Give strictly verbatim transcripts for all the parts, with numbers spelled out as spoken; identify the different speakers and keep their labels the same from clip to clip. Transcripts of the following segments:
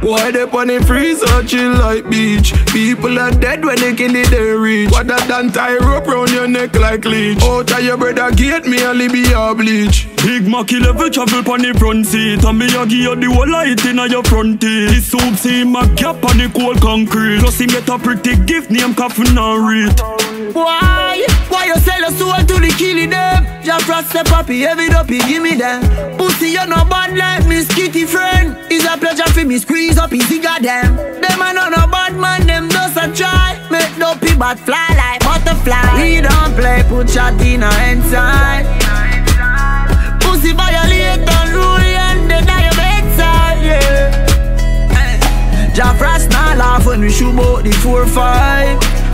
Speaker 1: Boy, they on the freeze or chill like beach. People are dead when they kill it, they reach. What that done tie rope round your neck like leech. Out of your brother gate, me only be a bleach.
Speaker 2: Big Mackie level travel pon the front seat, and me a give you the whole light inna your front teeth. This soup see my gap on the cold concrete. Plus him get a pretty gift name coffin and read.
Speaker 3: Why? Why you sell your soul to the killing them? Jafrass say papi, heavy dopey, give me them. Pussy you no bad like me skitty friend. It's a pleasure for me squeeze up his cigar them. Them a no no bad man, them just a try. Make dopey but fly like butterfly. We don't play, put shot in our inside. Pussy violate unruly and they die your bedside, yeah. Jafrass nah laugh when we shoot out the four five.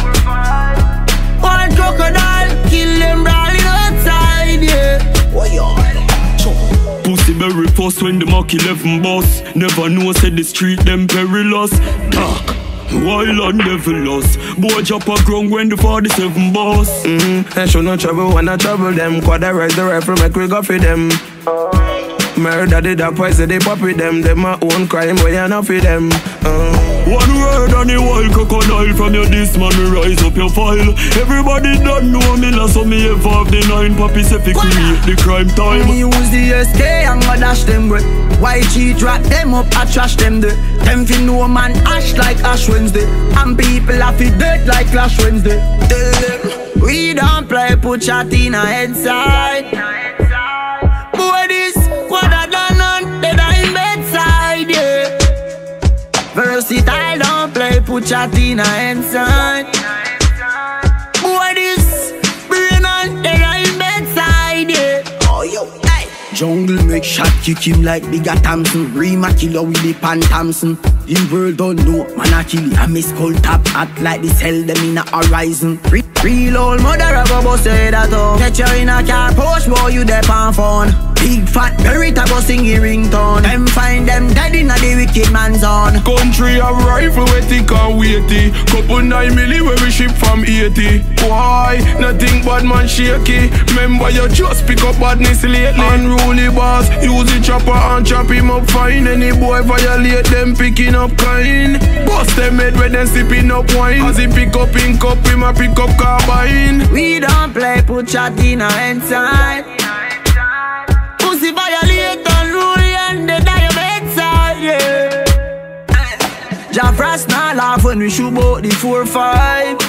Speaker 3: One crocodile, kill them brawling outside, yeah. Oh, yeah.
Speaker 2: Pussy very fast when the Mac eleven boss. Never know said the street them perilous. Dark, wild and devilous. Boy drop a ground when the forty-seven boss.
Speaker 1: Mm-hmm. I show no trouble when I trouble them. Quada rise the rifle, make we go for them. Murder did that poison, they pop with them. Them my own crime, boy, you not for them. uh.
Speaker 2: One word on the wild crocodile. From your this man, me rise up your file. Everybody don't know me, last so me evolve the nine. Papi say fi create the crime time.
Speaker 3: Me use the S K and go dash them with. Why cheat, drop them up, I trash them there. Them fi know man ash like Ash Wednesday. And people have fi dead like Clash Wednesday. Tell them, we don't play, put shot in a head side. Boy this, what I done on, dead in bedside, yeah. Versatile, don't play, put shot in a inside. Boy this, brain on, dead in bedside, yeah. Oh yo, hey. Jungle make shot, kick him like Bigger Thompson. Rima killer with the Pan Thompson. The world don't know, man I kill it. I miss cold top, act like this hell them in a horizon. Re Real old mother of a boss say that oh. Catch you in a car, push boy you dep on phone. Big fat berry go sing your ringtone. Them find them dead in a the wicked man's on.
Speaker 1: Country a rifle we thick and weighty. Couple nine milli where we ship from eighty. Why? Nothing bad man shaky. Remember you just pick up badness lately. Unruly boss, use the chopper and chop him up fine. Any boy violate them picking up kind. Bust them head when them sipping up wine. As he pick up in cup, him a pick up carbine.
Speaker 3: We don't play, put shot in our inside. Pussy violate unruly and they die your bedside, yeah. Jafrass nah laugh when we shoot out the four five.